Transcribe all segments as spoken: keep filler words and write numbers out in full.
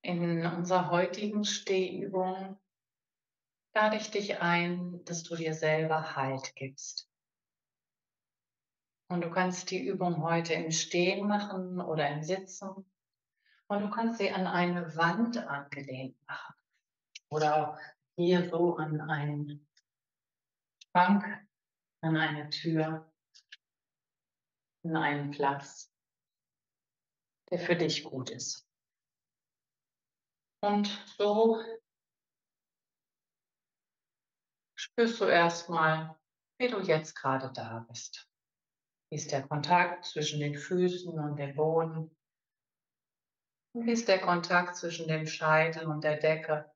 In unserer heutigen Stehübung lade ich dich ein, dass du dir selber Halt gibst. Und du kannst die Übung heute im Stehen machen oder im Sitzen. Und du kannst sie an eine Wand angelehnt machen. Oder auch hier so an einen Schrank, an eine Tür, an einen Platz, der für dich gut ist. Und so spürst du erstmal, wie du jetzt gerade da bist. Wie ist der Kontakt zwischen den Füßen und dem Boden? Wie ist der Kontakt zwischen dem Scheitel und der Decke,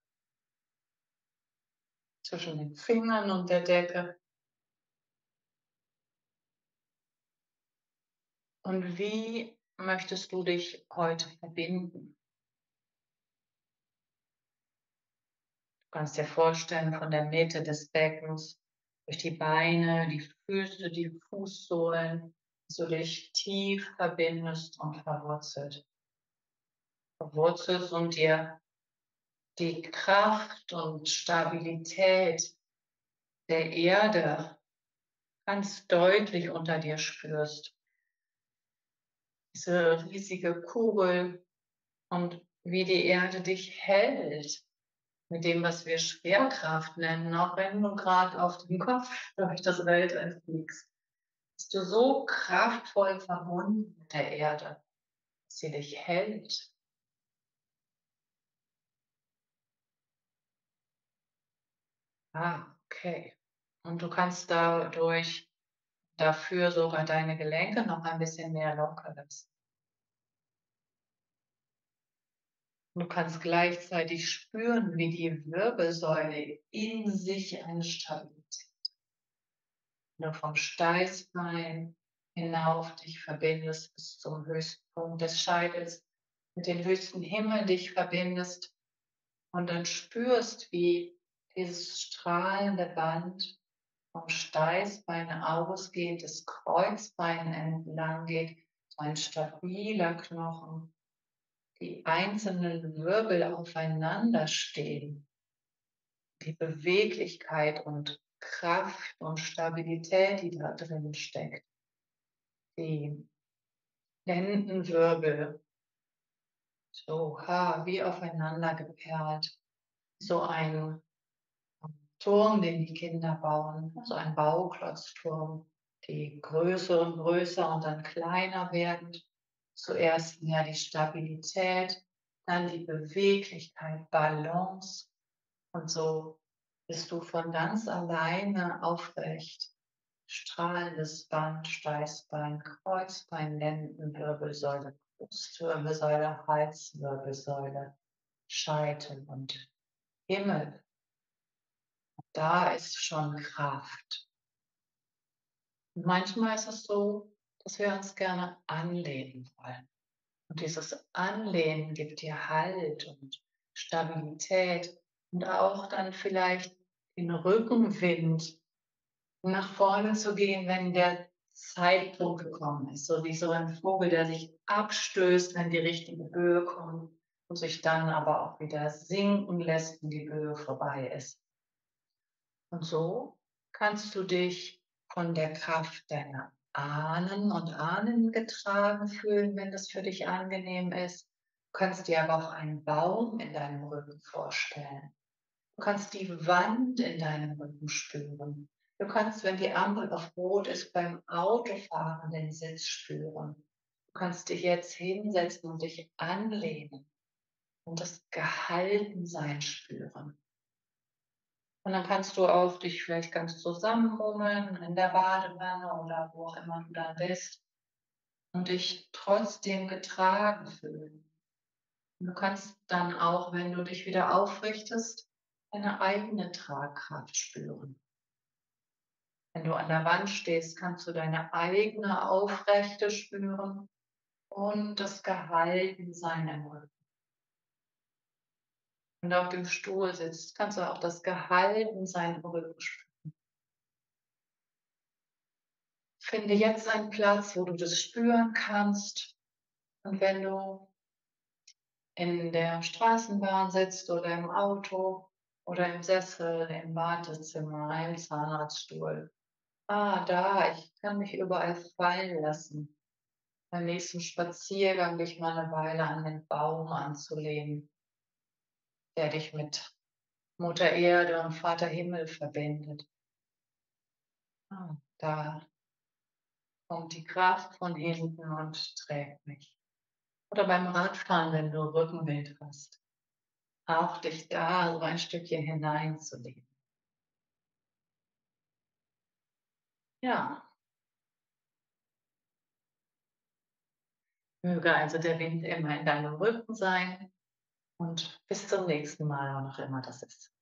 zwischen den Fingern und der Decke? Und wie möchtest du dich heute verbinden? Du kannst dir vorstellen, von der Mitte des Beckens, durch die Beine, die Füße, die Fußsohlen, dass du dich tief verbindest und verwurzelt. Verwurzelst und dir die Kraft und Stabilität der Erde ganz deutlich unter dir spürst. Diese riesige Kugel und wie die Erde dich hält mit dem, was wir Schwerkraft nennen, auch wenn du gerade auf dem Kopf durch das Weltall fliegst. Bist du so kraftvoll verbunden mit der Erde, dass sie dich hält. Ah, okay. Und du kannst dadurch dafür sogar deine Gelenke noch ein bisschen mehr locker lassen. Du kannst gleichzeitig spüren, wie die Wirbelsäule in sich eine Stabilität, wenn du vom Steißbein hinauf dich verbindest bis zum höchsten Punkt des Scheitels, mit dem höchsten Himmel dich verbindest und dann spürst, wie dieses strahlende Band vom Steißbein ausgehend das Kreuzbein entlang geht, so ein stabiler Knochen, die einzelnen Wirbel aufeinander stehen, die Beweglichkeit und Kraft und Stabilität, die da drin steckt, die Lendenwirbel, so ha, wie aufeinander geperlt, so ein Turm, den die Kinder bauen, so ein Bauklotzturm, die größer und größer und dann kleiner werden. Zuerst mehr die Stabilität, dann die Beweglichkeit, Balance. Und so bist du von ganz alleine aufrecht. Strahlendes Band, Steißbein, Kreuzbein, Lendenwirbelsäule, Brustwirbelsäule, Halswirbelsäule, Scheitel und Himmel. Da ist schon Kraft. Und manchmal ist es so, dass wir uns gerne anlehnen wollen. Und dieses Anlehnen gibt dir Halt und Stabilität und auch dann vielleicht den Rückenwind, um nach vorne zu gehen, wenn der Zeitpunkt gekommen ist. So wie so ein Vogel, der sich abstößt, wenn die richtige Höhe kommt und sich dann aber auch wieder sinken lässt, wenn die Höhe vorbei ist. Und so kannst du dich von der Kraft deiner Ahnen und Ahnen getragen fühlen, wenn das für dich angenehm ist. Du kannst dir aber auch einen Baum in deinem Rücken vorstellen. Du kannst die Wand in deinem Rücken spüren. Du kannst, wenn die Ampel auf Rot ist, beim Autofahren den Sitz spüren. Du kannst dich jetzt hinsetzen und dich anlehnen und das Gehaltensein spüren. Und dann kannst du auch dich vielleicht ganz zusammenmummeln in der Badewanne oder wo auch immer du dann bist und dich trotzdem getragen fühlen. Und du kannst dann auch, wenn du dich wieder aufrichtest, deine eigene Tragkraft spüren. Wenn du an der Wand stehst, kannst du deine eigene Aufrechte spüren und das Gehaltensein im Rücken. Wenn du auf dem Stuhl sitzt, kannst du auch das Gehaltensein im Rücken spüren. Finde jetzt einen Platz, wo du das spüren kannst. Und wenn du in der Straßenbahn sitzt oder im Auto oder im Sessel, im Wartezimmer, im Zahnarztstuhl. Ah, da, ich kann mich überall fallen lassen. Beim nächsten Spaziergang dich mal 'ne Weile an den Baum anzulehnen, der dich mit Mutter Erde und Vater Himmel verbindet. Ah, da kommt die Kraft von hinten und trägt mich. Oder beim Radfahren, wenn du Rückenwind hast, auch dich da so ein Stückchen hineinzulegen. Ja, möge also der Wind immer in deinem Rücken sein und bis zum nächsten Mal, wann auch immer das ist.